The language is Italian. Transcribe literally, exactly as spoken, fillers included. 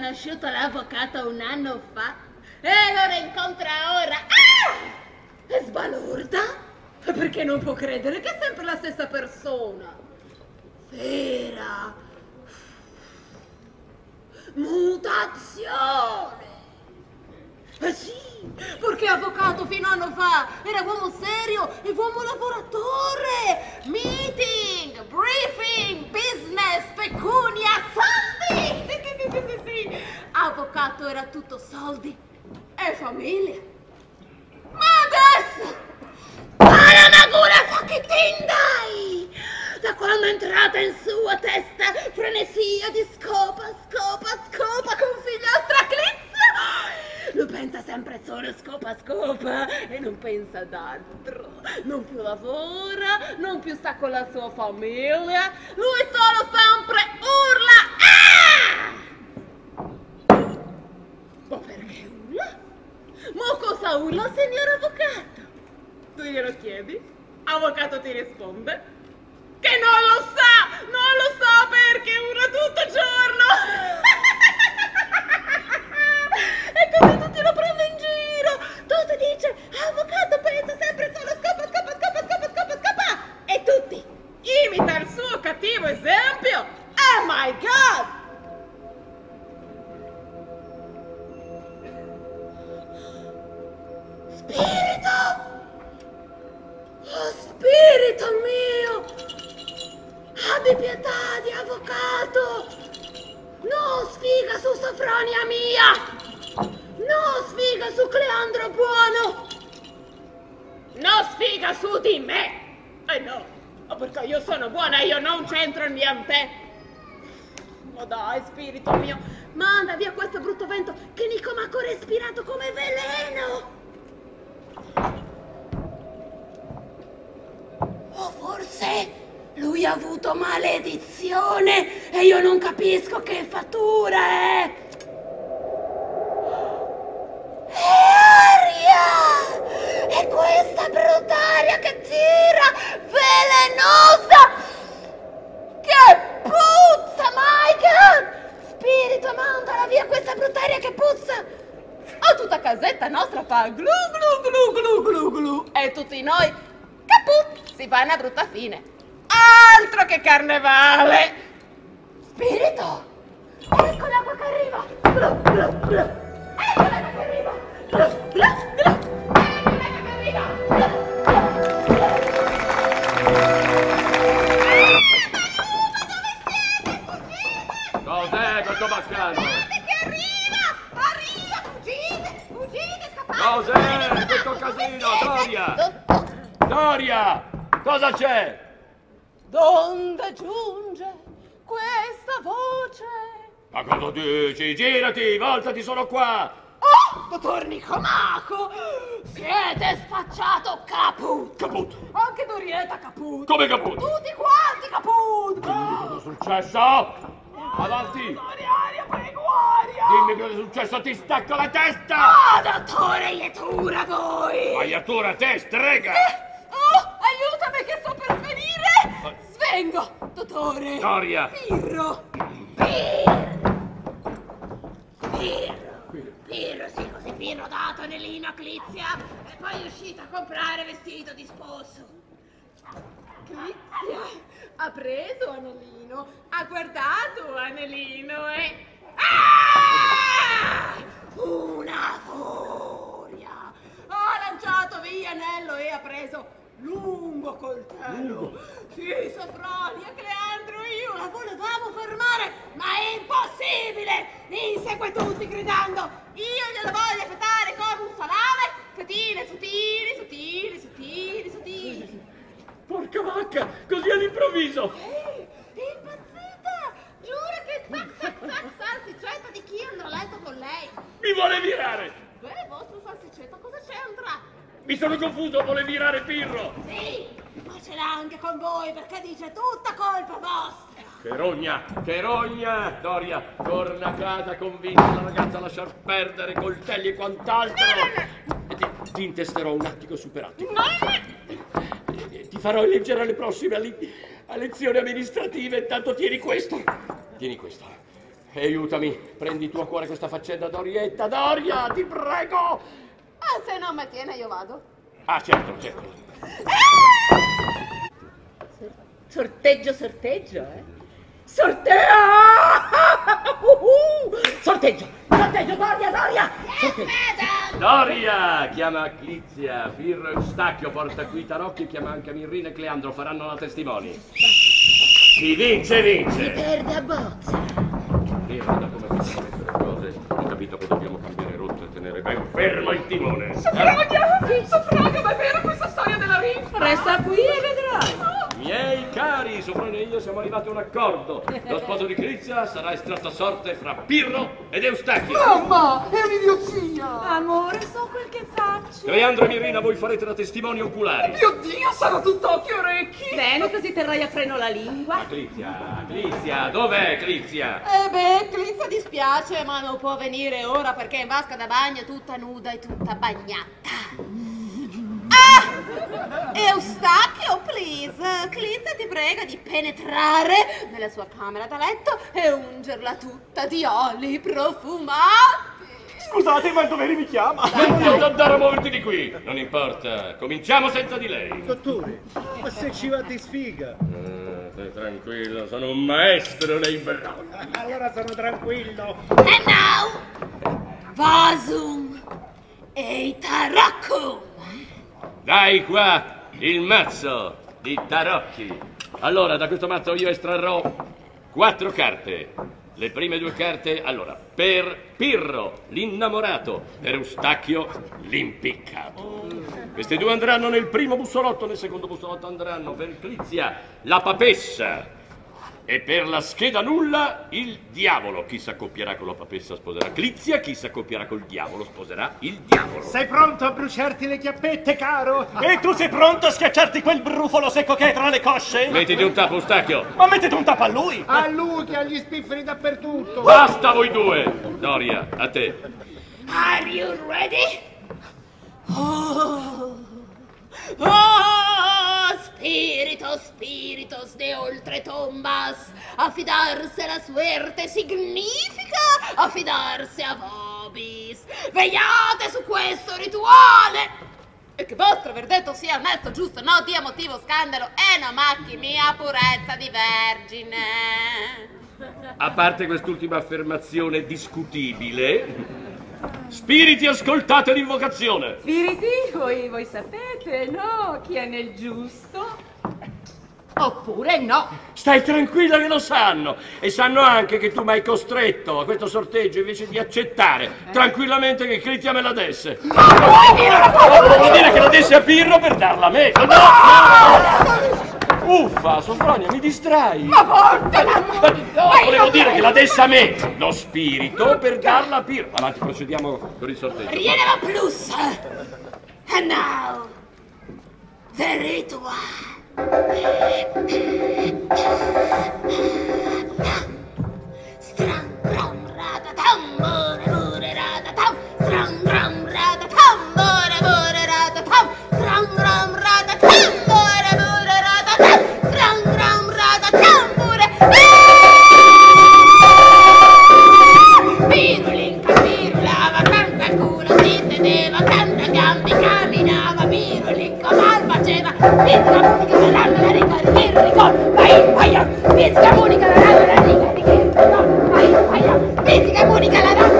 conosciuto l'avvocato un anno fa e lo rincontra ora. Ah! È sbalorda? Perché non può credere che è sempre la stessa persona. Vera mutazione. Eh sì, perché avvocato fino a un anno fa era uomo serio e uomo lavoratore. Meeting, briefing, business, pecunia, soldi. Sì, sì, sì, sì, sì, sì. Avvocato era tutto soldi e famiglia. Ma adesso, Paranagura Fakitindai! Da quando è entrata in sua testa frenesia di scopa, scopa, scopa con figliastra Clizia! Lui pensa sempre solo scopa, scopa e non pensa ad altro. Non più lavora, non più sta con la sua famiglia. Lui solo sempre urla. Ah! Ma perché urla? Ma cosa urla, signor avvocato? Tu glielo chiedi? Avvocato ti risponde che non lo sa, non lo sa perché urla tutto il giorno. E così tutti lo prendono in giro. Tutti dice, avvocato pensa sempre solo scopa, scopa, scopa, scopa, scopa, scopa. E tutti imita il suo cattivo esempio. Oh my God! Spirito! Oh, spirito mio! Abbi pietà di avvocato! No sfiga su Sofronia mia! No sfiga su Cleandro Buono! No sfiga su di me! Eh no, perché io sono buona e io non c'entro niente! Ma dai, spirito mio, manda via questo brutto vento che Nicomacco ha respirato come veleno! O forse lui ha avuto maledizione e io non capisco che fattura è. È aria! È questa brutta aria che tira, velenosa, che puzza, my God! Spirito, mandala via questa brutta aria che puzza! O tutta casetta nostra fa glu glu glu glu glu glu e tutti noi, caput, si fa una brutta fine. Altro che carnevale! Spirito! Ecco l'acqua che arriva! Glu, glu, glu. Ecco l'acqua che arriva! Glu, glu, glu. Ecco l'acqua che arriva! Glu, glu, glu. Cos'è questo baccano? Guardate che arriva! Arriva! Fuggite! Fuggite! Scappate! Cos'è questo casino, Doria? Doria! Cosa c'è? Donde giunge questa voce? Ma cosa dici? Girati, voltati, sono qua! Oh, dottor Nicomacco! Siete spacciato caput! Caput! Anche Dorietta caput! Come caput? Tutti quanti caput! Cosa è successo? Avanti! Aria, prego, aria! Dimmi cosa è successo, ti stacco la testa! Oh, dottore Ietura, voi! Ma Ietura, te, strega! Eh, oh, aiutami che sto per svenire! Svengo, dottore! Doria! Pirro! Pirro! Pirro! Pirro, sì, così Pirro ha dato anellino a Clizia e poi è uscito a comprare vestito di sposo. Clizia ha preso anellino, ha guardato anellino e... Ah! Una furia! Ha lanciato via anello e ha preso lungo coltello. Lungo. Sì, Sofronia, Cleandro, io la volevamo fermare, ma è impossibile! Insegue tutti gridando, io gliela voglio fetare come un salame, fetine sottili, sottili, sottili, sottili. Porca vacca, così all'improvviso! Ehi, è impazzita! Giura che zac zac zac salsicetta di chi andrà a letto con lei? Mi vuole virare! Beh, vostro salsicetta cosa c'entra? Mi sono confuso, vuole virare Pirro! Sì, ma ce l'ha anche con voi perché dice tutta colpa vostra! Che rogna, che rogna! Doria, torna a casa convinta la ragazza a lasciar perdere coltelli e quant'altro! Ti, ti intesterò un attico superato. Ti farò eleggere alle prossime alle, a lezioni amministrative, intanto tieni questo. Tieni questo. aiutami, prendi tu a cuore questa faccenda, Dorietta. Doria, ti prego! Ah, se non mi tiene io vado. Ah, certo, certo. Sorteggio, sorteggio, eh? Sorteggio! Uh-huh. Sorteggio, sorteggio, Doria, Doria! Sorteggio. Doria, chiama Clizia, Pirro e Eustachio, porta qui Tarocchi, chiama anche Mirrina e Cleandro, faranno la testimoni. Chi vince, vince! Si perde a bozza. Pirro, da come si sono messe le cose, ho capito che dobbiamo cambiare rotta e tenere ben fermo il timone. Soffraga! Sì. Soffraga, ma è vera questa storia della rinfa? Resta qui e vedrai. Miei cari, Sofronio e io siamo arrivati a un accordo. Lo sposo di Clizia sarà estratto a sorte fra Pirro ed Eustachio. Mamma, è un'idiozia! Amore, so quel che faccio. Cleandro e Mirrina, voi farete da testimoni oculari. Mio Dio, sarò tutto occhi e orecchi! Bene, così terrai a freno la lingua. Ma Clizia, Clizia, dov'è Clizia? Eh beh, Clizia dispiace, ma non può venire ora perché è in vasca da bagno tutta nuda e tutta bagnata. Ah! Eustachio, please. Clizia ti prega di penetrare nella sua camera da letto e ungerla tutta di oli profumati. Scusate, ma il dovere mi chiama. Non ti andare a muoverti di qui. Non importa, cominciamo senza di lei. Dottore, ma se ci va di sfiga? Ah, stai tranquillo, sono un maestro nei brogli. Allora sono tranquillo. And now, Vasum e Tarocco. Dai qua il mazzo di tarocchi. Allora, da questo mazzo io estrarrò quattro carte. Le prime due carte, allora, per Pirro, l'innamorato, per Eustachio, l'impiccato. Queste due andranno nel primo bussolotto, nel secondo bussolotto andranno per Clizia, la papessa. E per la scheda nulla, il diavolo. Chi si accoppierà con la papessa sposerà Clizia, chi si accoppierà col diavolo sposerà il diavolo. Sei pronto a bruciarti le chiappette, caro? E tu sei pronto a schiacciarti quel brufolo secco che hai tra le cosce? Mettiti un tappo, Eustachio. Ma mettete un tappo a lui! A lui che ha gli spifferi dappertutto! Basta voi due. Doria, a te. Are you ready? Oh, oh, spiritos, spiritos de oltretombas, affidarse a la suerte significa affidarse a vobis. Vegliate su questo rituale! E che vostro verdetto sia onesto, giusto, no dia motivo scandalo e non macchi mia purezza di vergine. A parte quest'ultima affermazione discutibile, spiriti, ascoltate l'invocazione. Spiriti, voi, voi sapete, no? Chi è nel giusto? Oppure no. Stai tranquilla che lo sanno. E sanno anche che tu mi hai costretto a questo sorteggio invece di accettare tranquillamente che Clizia me la desse. Vuol dire che la desse a Pirro per darla a me. No, no. Uffa, Sofronia, mi distrai. Ma portala! No, volevo dire che la desse a me, lo spirito, per darla a Pirro. Avanti, procediamo con il sorteggio. Rieneva plus. And now, the ritual. Stram, ram, rada, tambore, bure, rada, tam. Stram, ram, rada, tambore, bure, rada, tam. Stram, ram, rada, tambore, bure, rada, tam. Stram, ram, rada, tambore. Pirulinca, pirulava, canta il culo, si sedeva, canta gambe, camminava, pirulinca, mal faceva, pisca, monica, la lana, la riga, il pirricol, vai, vai, pisca, monica, la lana, la riga, il pirricol, vai, vai, pisca, monica, la lana,